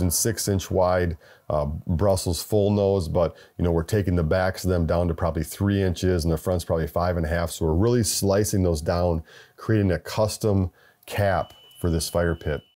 6-inch wide Brussels full nose, but you know, we're taking the backs of them down to probably 3 inches and the front's probably 5.5. So we're really slicing those down, creating a custom cap for this fire pit.